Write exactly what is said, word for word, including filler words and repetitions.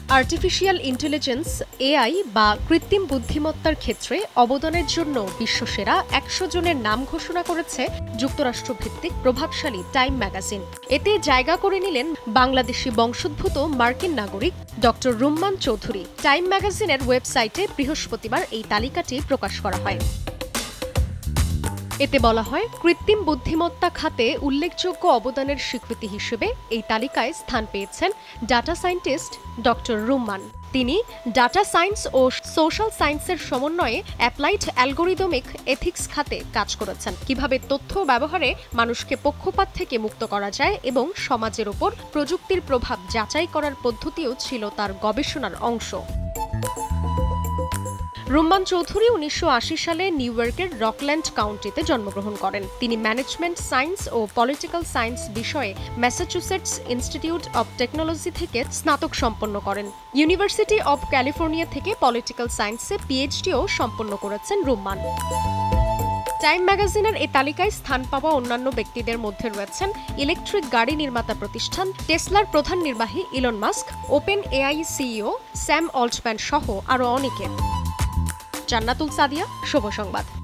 Artificial intelligence AI বা কৃত্রিম বুদ্ধিমত্তার ক্ষেত্রে অবদানের জন্য বিশ্বসেরা একশো জনের নাম ঘোষণা করেছে যুক্তরাষ্ট্রভিত্তিক প্রভাবশালী টাইম ম্যাগাজিন। এতে জায়গা করে নিলেন বাংলাদেশি বংশোদ্ভূত মার্কিন নাগরিক ডক্টর রুম্মান চৌধুরী। টাইম ম্যাগাজিনের ওয়েবসাইটে বৃহস্পতিবার এই তালিকাটি প্রকাশ করা হয়। এতে বলা হয়, কৃত্রিম বুদ্ধিমত্তা খাতে উল্লেখযোগ্য অবদানের স্বীকৃতি হিসেবে এই তালিকায় স্থান পেয়েছেন ডাটা সায়েন্টিস্ট ডক্টর রুম্মান। তিনি ডাটা সায়েন্স ও সোশ্যাল সায়েন্সের সমন্বয়ে অ্যাপ্লাইড অ্যালগোরিদমিক এথিক্স খাতে কাজ করেছেন। কিভাবে তথ্য ব্যবহারে মানুষকে পক্ষপাত থেকে মুক্ত করা যায় এবং সমাজের ওপর প্রযুক্তির প্রভাব যাচাই করার পদ্ধতিও ছিল তার গবেষণার অংশ। রুম্মান চৌধুরী উনিশশো আশি সালে নিউ ইয়র্কের রকল্যান্ড কাউন্টিতে জন্মগ্রহণ করেন। তিনি ম্যানেজমেন্ট সায়েন্স ও পলিটিক্যাল সায়েন্স বিষয়ে ম্যাসাচুসেটস ইনস্টিটিউট অব টেকনোলজি থেকে স্নাতক সম্পন্ন করেন। ইউনিভার্সিটি অব ক্যালিফোর্নিয়া থেকে পলিটিক্যাল সায়েন্সে পিএইচডিও সম্পন্ন করেছেন রুম্মান। টাইম ম্যাগাজিনের এই তালিকায় স্থান পাওয়া অন্যান্য ব্যক্তিদের মধ্যে রয়েছেন ইলেকট্রিক গাড়ি নির্মাতা প্রতিষ্ঠান টেসলার প্রধান নির্বাহী Elon Musk, OpenAI CEO Sam Altman সহ আরও অনেকে। জান্নাতুল সাদিয়া, শুভ সংবাদ।